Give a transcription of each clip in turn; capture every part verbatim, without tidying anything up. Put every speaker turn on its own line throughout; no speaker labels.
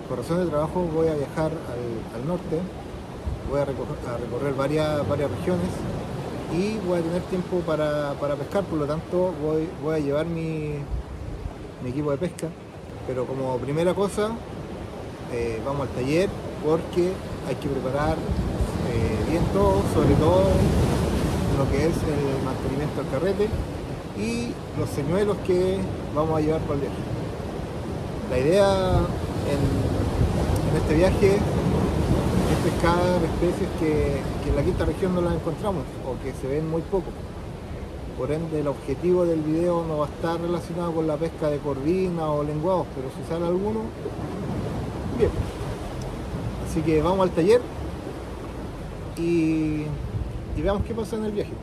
por razones de trabajo voy a viajar al, al norte, voy a recorrer, a recorrer varias, varias regiones y voy a tener tiempo para, para pescar, por lo tanto voy, voy a llevar mi, mi equipo de pesca, pero como primera cosa eh, vamos al taller porque hay que preparar eh, bien todo, sobre todo lo que es el mantenimiento del carrete y los señuelos que vamos a llevar para el viaje. La idea en, en este viaje es pescar especies que, que en la quinta región no las encontramos o que se ven muy poco. Por ende, el objetivo del video no va a estar relacionado con la pesca de corvina o lenguados, pero si sale alguno, bien. Así que vamos al taller y, y veamos qué pasa en el viaje.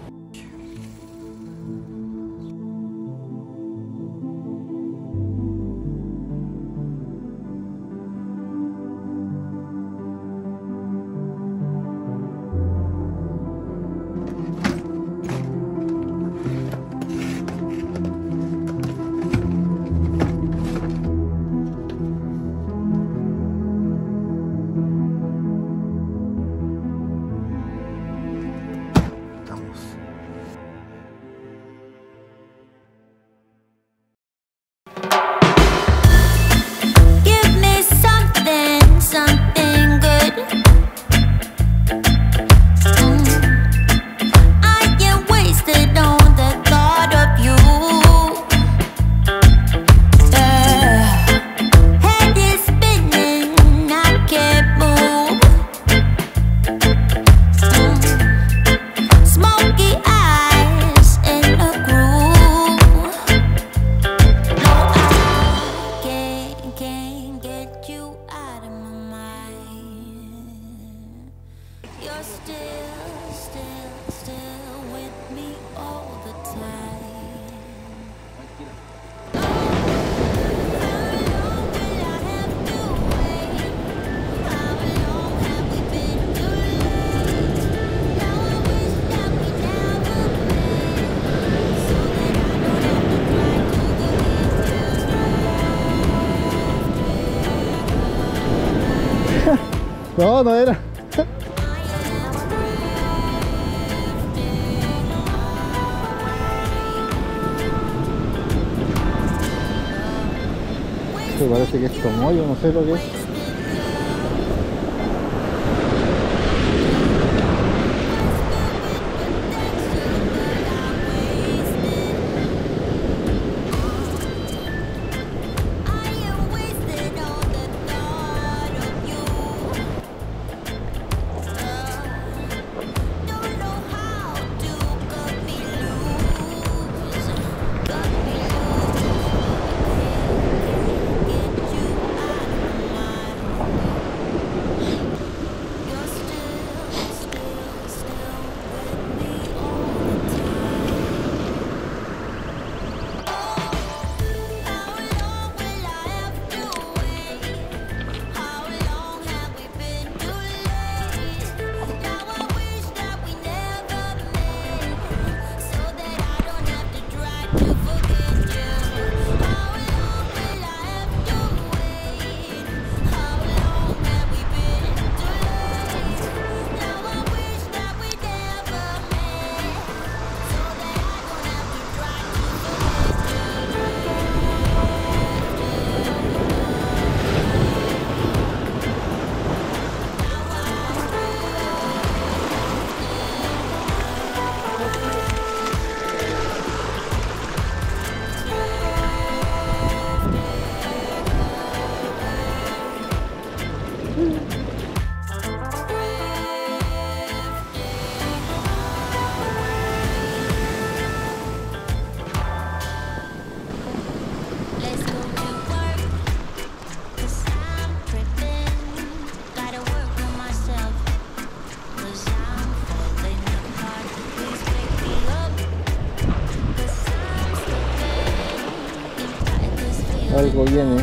No, no era. Esto parece que es tomoyo, no sé lo que es. Algo viene.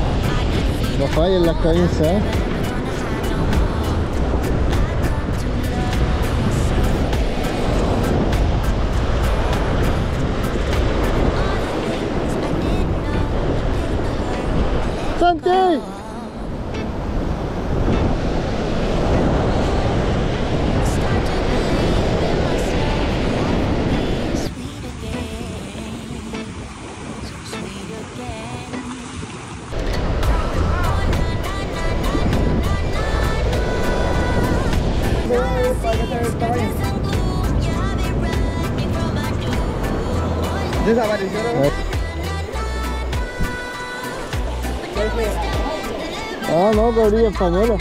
No fallen las cabezas. para que se vea el tamaño. Desapareció la. Ah, no, que abrí el pañuelo.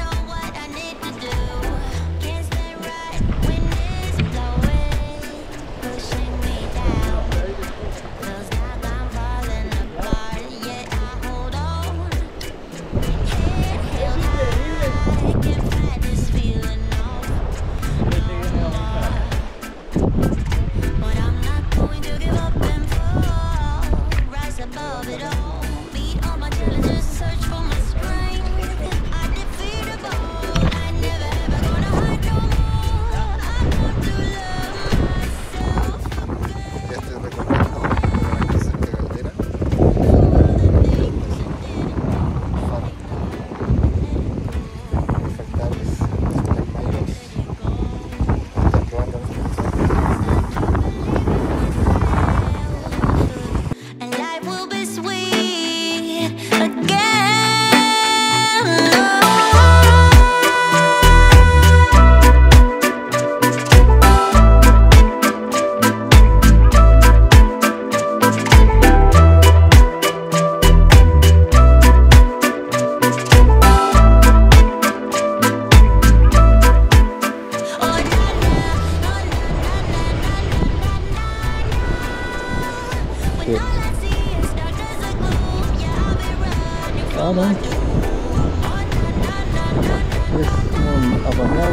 Ah, no. Es un apañado.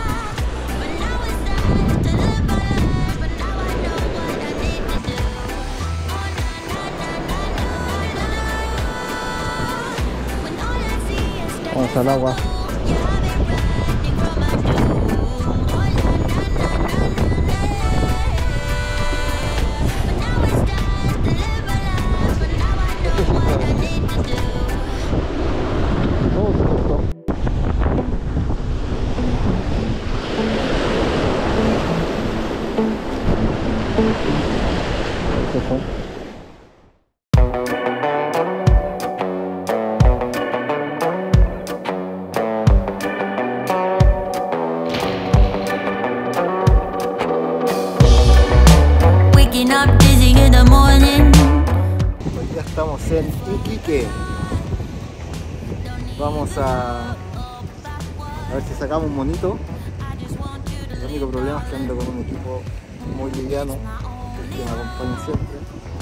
Vamos al agua. Hoy ya estamos en Iquique. Vamos a, a ver si sacamos un monito. El único problema es que ando con un equipo muy liviano, que me acompaña siempre.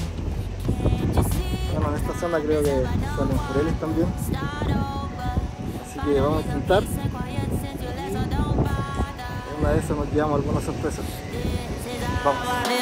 Bueno, en esta zona creo que salen jureles también. Así que vamos a intentar. Y una vez nos llevamos alguna sorpresa. Vamos.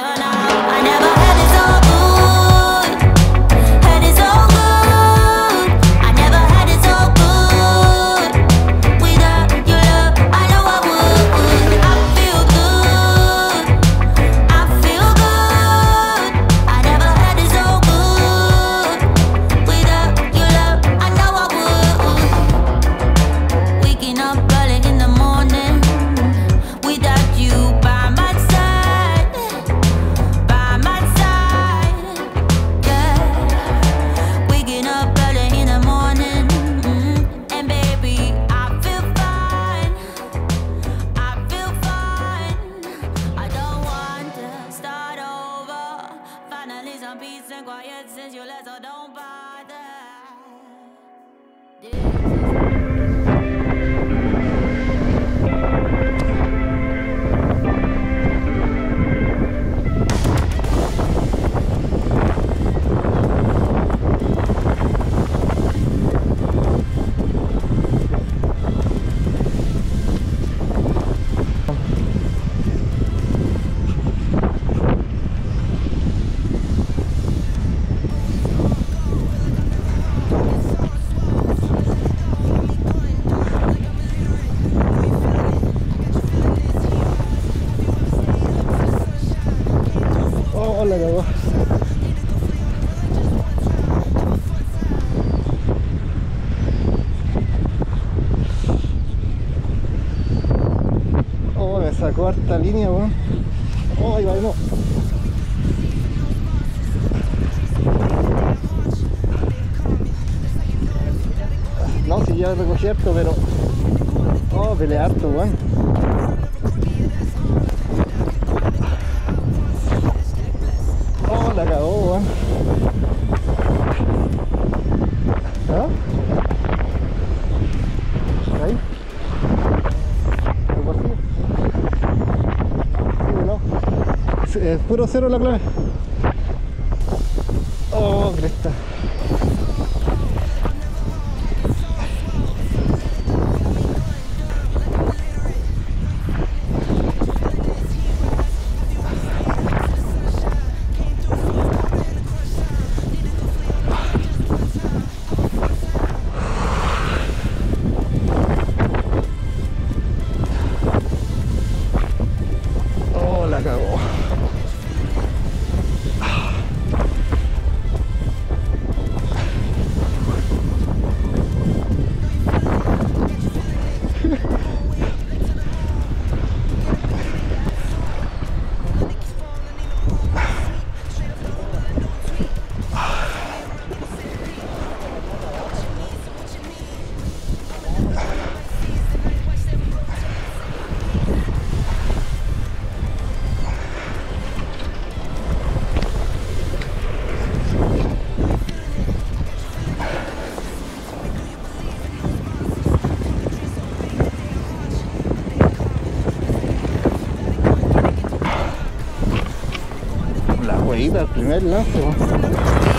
La cagó. Oh, me sacó harta línea, weón. Oh, ahí va, no. No, si ya recogí harto, pero... Oh, peleé harto, weón. es puro cero la clave. Oh, cresta. Oh, la cagó. La huevita, el primer lance, ¿no?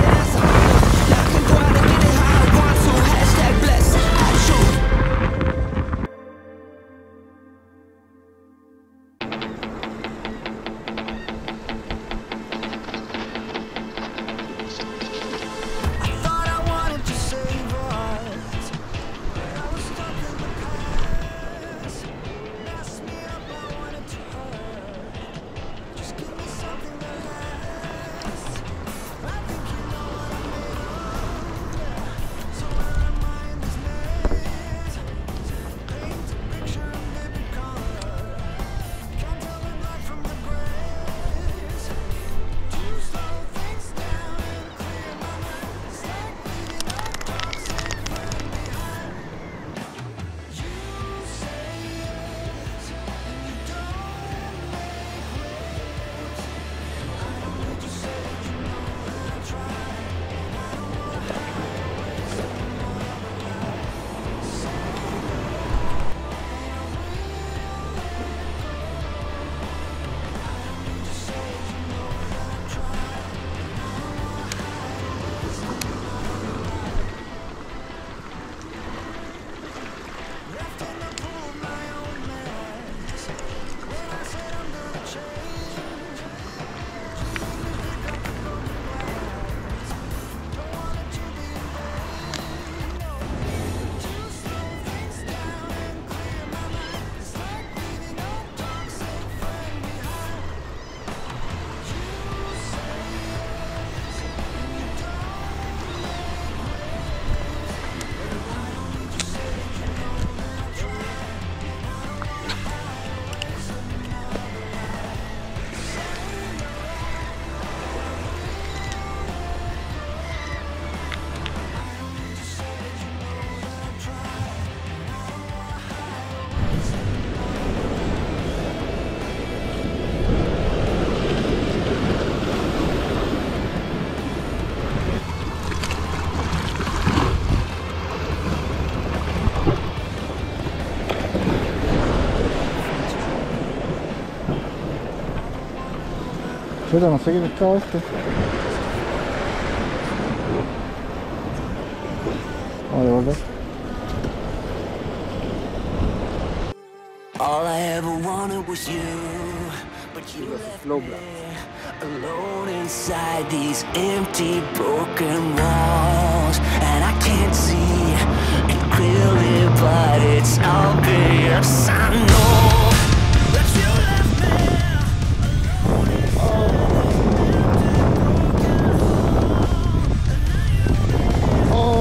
Chuta, no sé qué pescado este. Vamos a devolver.
All I ever wanted was you, but you left me alone inside these empty, broken walls. And I can't see it clearly, but it's obvious. I know that you left me alone inside
Oh.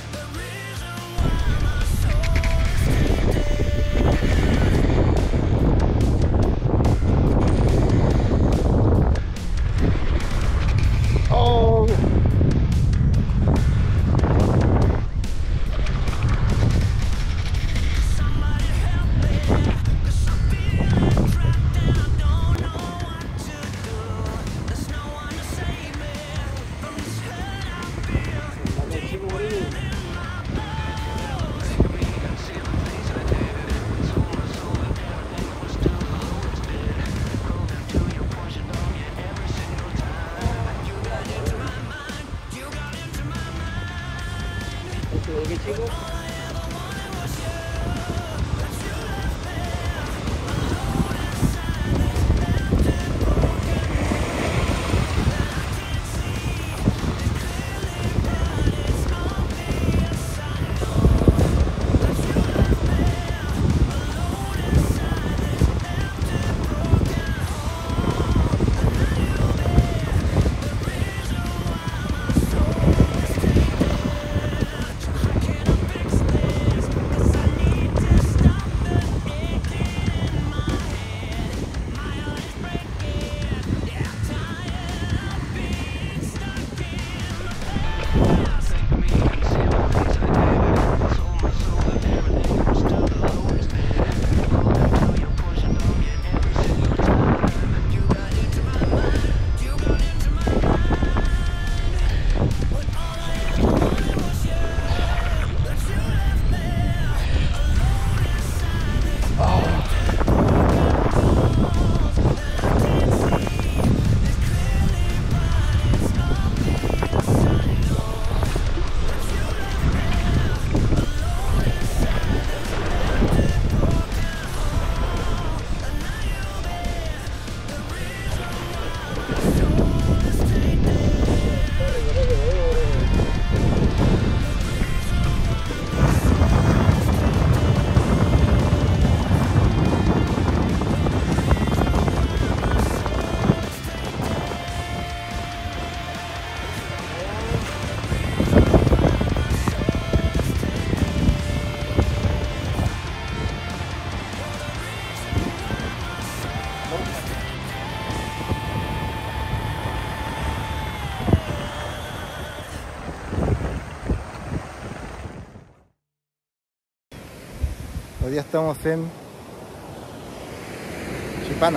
día estamos en Chipana.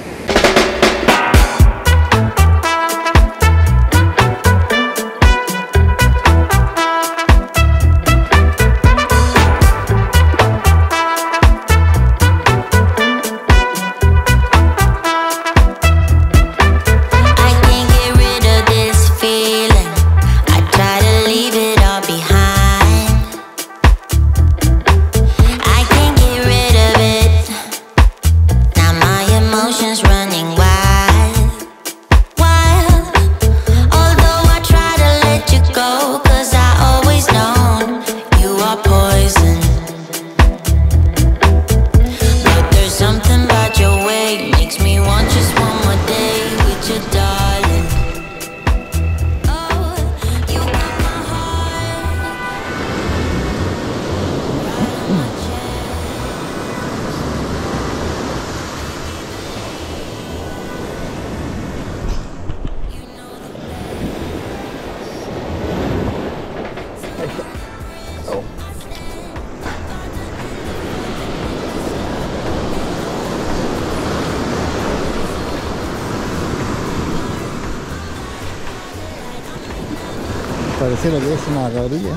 Parece lo que es una cabrilla.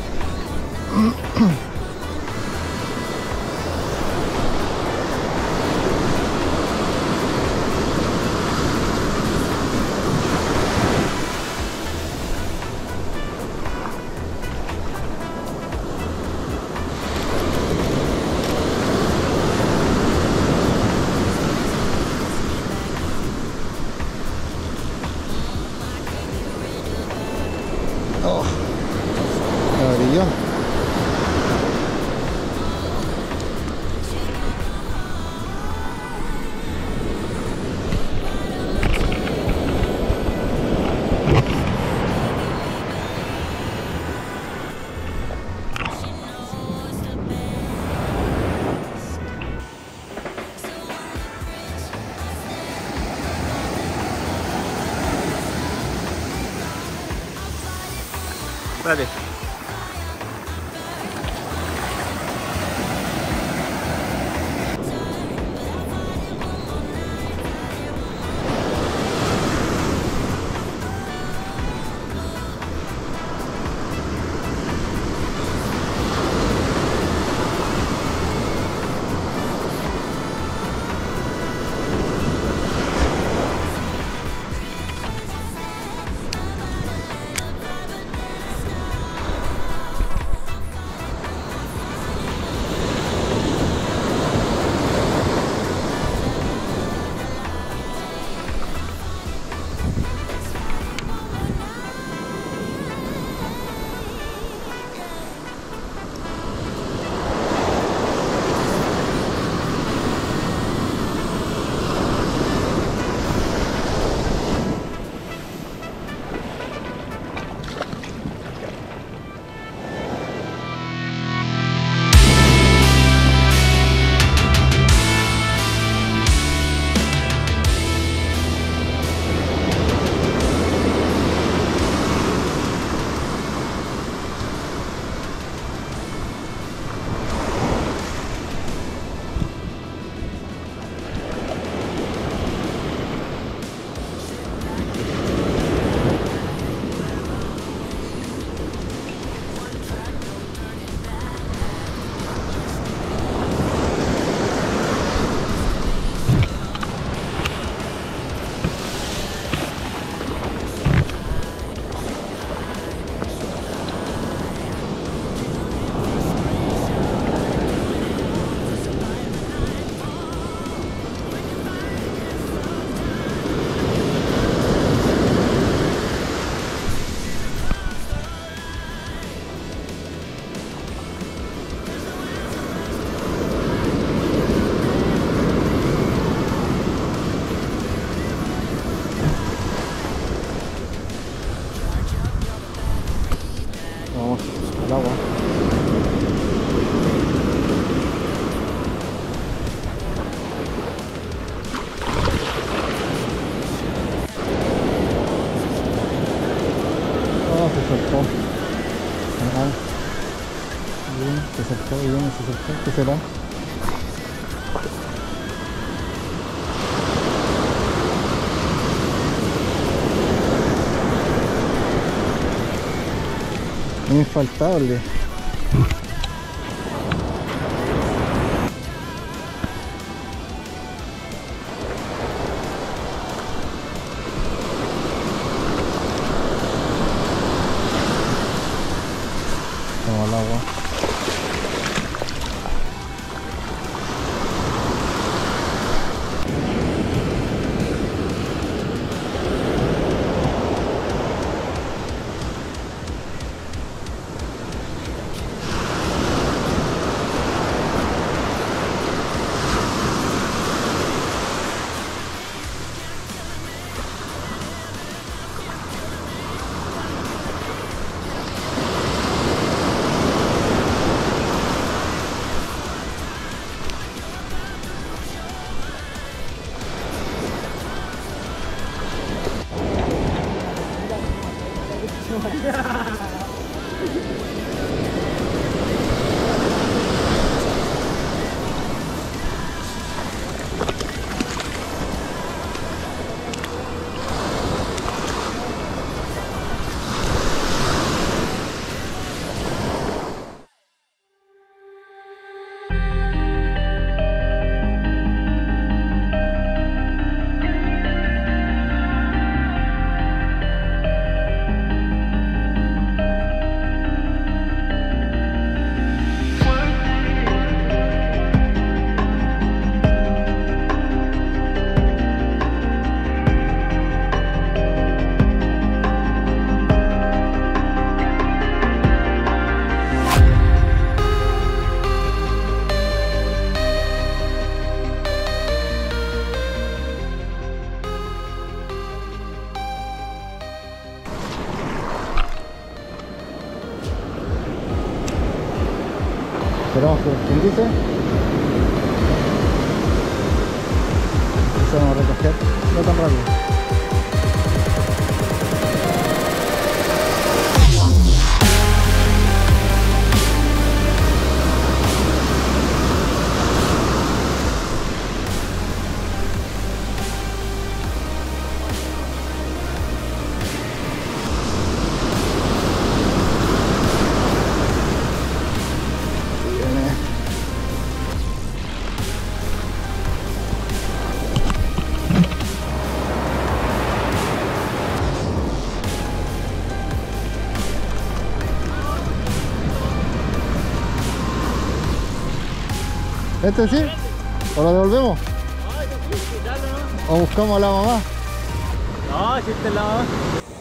Oh, cabrillón. Dale. al agua. Oh, se soltó. Ajá. Bien, se soltó, bien, se soltó. ¿Qué será? Infaltable. Como el agua. Esperamos que profundice. Empezamos a recoger, no tan rápido. ¿Este sí? ¿O lo devolvemos? ¿O buscamos a la mamá?
No, si esta es la mamá.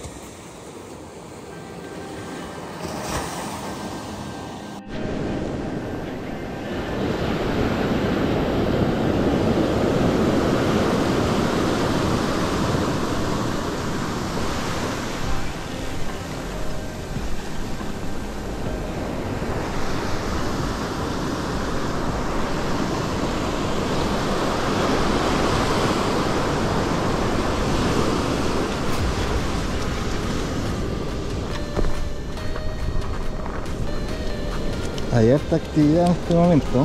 Hay harta actividad en este momento.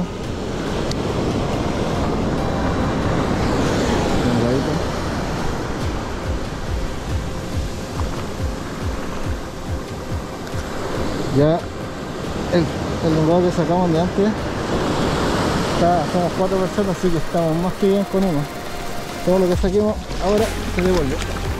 Ya el, el lugar que sacamos de antes está, somos cuatro personas, así que estamos más que bien con uno. Todo lo que saquemos ahora se devuelve.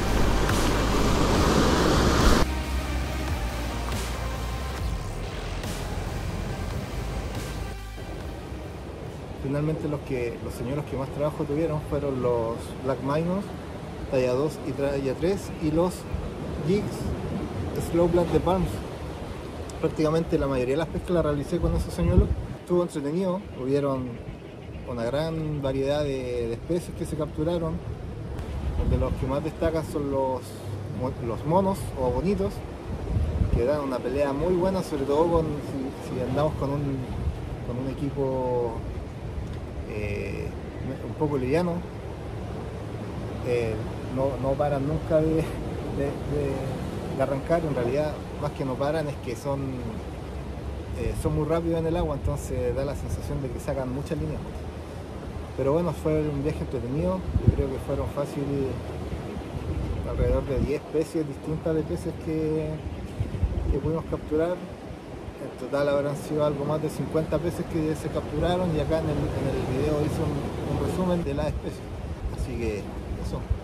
Finalmente los que los señuelos que más trabajo tuvieron fueron los Black Minnows, talla dos y talla tres, y los Jigs Slow Black de Palms. Prácticamente la mayoría de las pescas las realicé con esos señuelos. Estuvo entretenido, hubieron una gran variedad de, de especies que se capturaron. De los que más destacan son los, los monos o bonitos, que dan una pelea muy buena, sobre todo con, si, si andamos con un, con un equipo Eh, un poco liviano. Eh, no, no paran nunca de, de, de, de arrancar. En realidad, más que no paran, es que son eh, son muy rápidos en el agua, entonces da la sensación de que sacan muchas líneas. Pero bueno, fue un viaje entretenido. Yo creo que fueron fácil alrededor de diez especies distintas de peces que, que pudimos capturar. En total habrán sido algo más de cincuenta peces que se capturaron y acá en el, en el video hice un, un resumen de las especies. Así que eso.